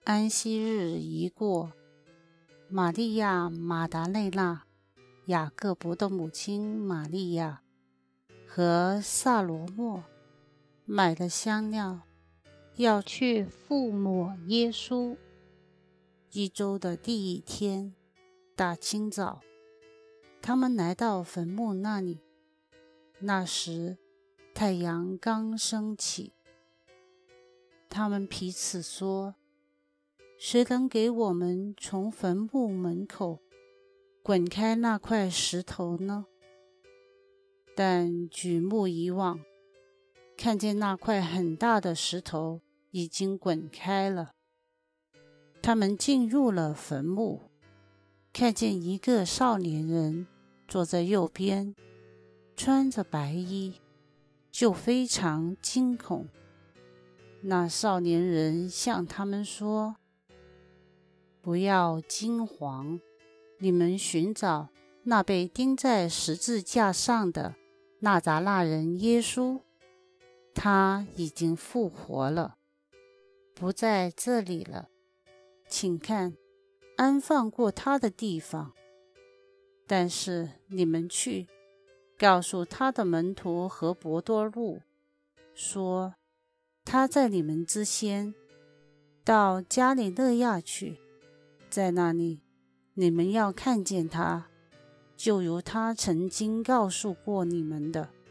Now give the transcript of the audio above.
安息日一过，玛利亚马达肋纳、雅各伯的母亲玛利亚和萨罗莫买了香料，要去覆抹耶稣。一周的第一天，大清早，他们来到坟墓那里。那时太阳刚升起，他们彼此说：谁能给我们从坟墓门口滚开那块石头呢？但举目一望，看见那块很大的石头已经滚开了。他们进入了坟墓，看见一个少年人坐在右边，穿着白衣，就非常惊恐。那少年人向他们说：不要惊惶，你们寻找那被钉在十字架上的纳匝肋人耶稣，他已经复活了，不在这里了。请看，安放过他的地方。但是你们去，告诉他的门徒和伯多禄，说他在你们之先到加里肋亚去，在那里你们要看见他，就如他曾经告诉过你们的。